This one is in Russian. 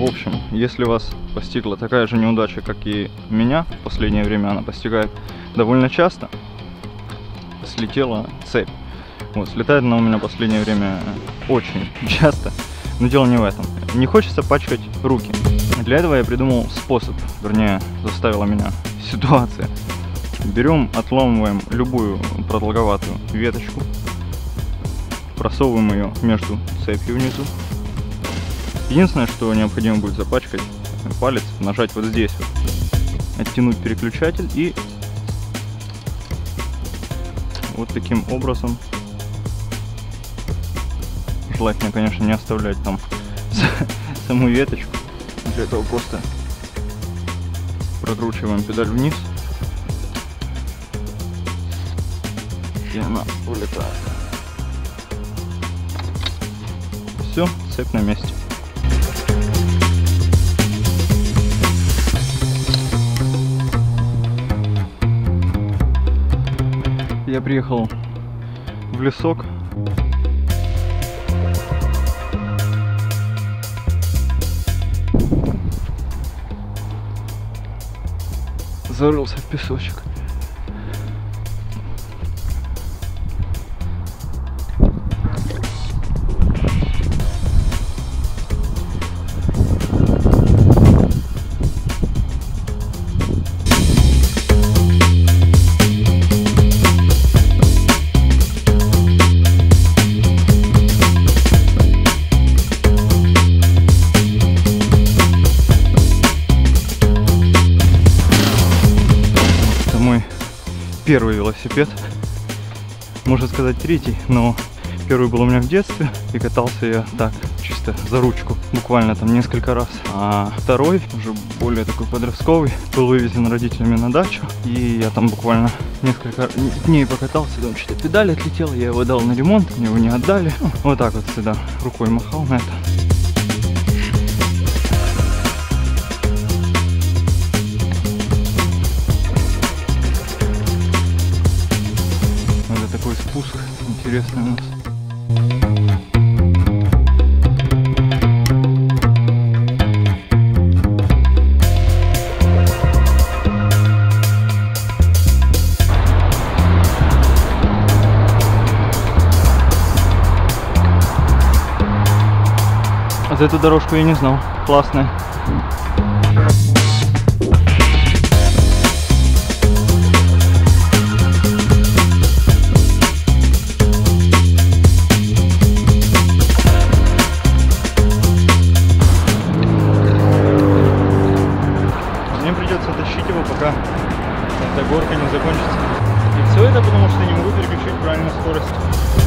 В общем, если вас постигла такая же неудача, как и меня, в последнее время она постигает довольно часто, слетела цепь. Вот, слетает она у меня в последнее время очень часто, но дело не в этом. Не хочется пачкать руки. Для этого я придумал способ, вернее, заставила меня ситуация. Берем, отламываем любую продолговатую веточку, просовываем ее между цепью внизу. Единственное, что необходимо будет запачкать палец, нажать вот здесь вот, оттянуть переключатель и вот таким образом, желательно, конечно, не оставлять там саму веточку, для этого просто прокручиваем педаль вниз, и она улетает. Все, цепь на месте. Я приехал в лесок. Зарылся в песочек. Первый велосипед, можно сказать третий, но первый был у меня в детстве, и катался я так, чисто за ручку, буквально там несколько раз. А второй, уже более такой подростковый, был вывезен родителями на дачу, и я там буквально несколько дней покатался, там что-то педаль отлетела, я его дал на ремонт, мне его не отдали. Вот так вот сюда рукой махал на это. Такой спуск интересный у нас. А за эту дорожку я не знал. Классная. Тащить его, пока эта горка не закончится. И все это потому, что я не могу переключить правильную скорость.